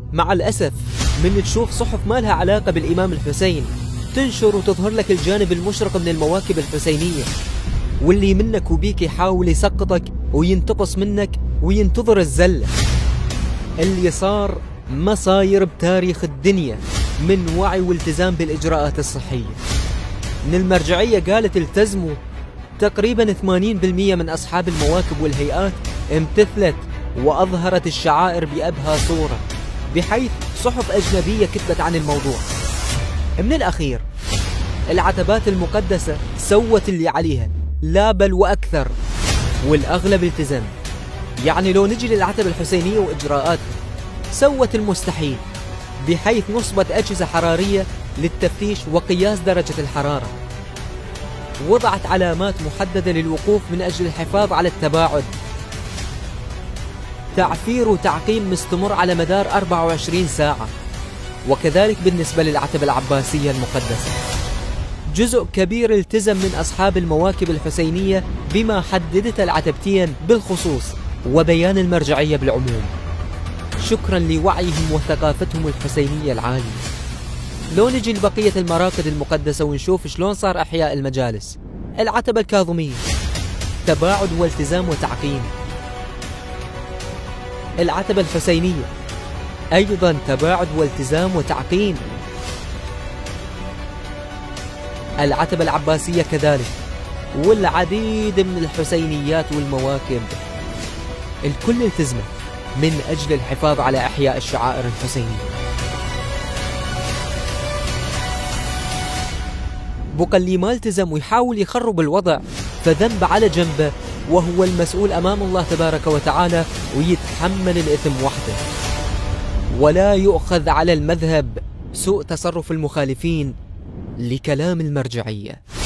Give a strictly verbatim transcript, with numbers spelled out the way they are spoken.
مع الأسف من تشوف صحف ما لها علاقة بالإمام الحسين تنشر وتظهر لك الجانب المشرق من المواكب الحسينية، واللي منك وبيك يحاول يسقطك وينتقص منك وينتظر الزلة. اللي صار ما صاير بتاريخ الدنيا من وعي والتزام بالإجراءات الصحية. من المرجعية قالت التزموا، تقريبا ثمانين بالمئة من أصحاب المواكب والهيئات امتثلت وأظهرت الشعائر بأبهى صورة، بحيث صحف أجنبية كتبت عن الموضوع. من الأخير العتبات المقدسة سوت اللي عليها، لا بل وأكثر، والأغلب التزم. يعني لو نجي للعتبة الحسينية وإجراءاتها، سوت المستحيل، بحيث نصبت أجهزة حرارية للتفتيش وقياس درجة الحرارة، وضعت علامات محددة للوقوف من أجل الحفاظ على التباعد، تعفير وتعقيم مستمر على مدار أربعة وعشرين ساعة. وكذلك بالنسبة للعتبة العباسية المقدسة، جزء كبير التزم من أصحاب المواكب الحسينية بما حددت العتبتين بالخصوص وبيان المرجعية بالعموم، شكرا لوعيهم وثقافتهم الحسينية العالية. لو نجي لبقية المراقد المقدسة ونشوف شلون صار إحياء المجالس. العتبة الكاظمية تباعد والتزام وتعقيم. العتبة الحسينية أيضا تباعد والتزام وتعقيم. العتبة العباسية كذلك، والعديد من الحسينيات والمواكب، الكل التزمت من أجل الحفاظ على إحياء الشعائر الحسينية. بقى اللي ما التزم ويحاول يخرب الوضع فذنب على جنبه، وهو المسؤول أمام الله تبارك وتعالى ويتحمل الإثم وحده. ولا يؤخذ على المذهب سوء تصرف المخالفين لكلام المرجعية.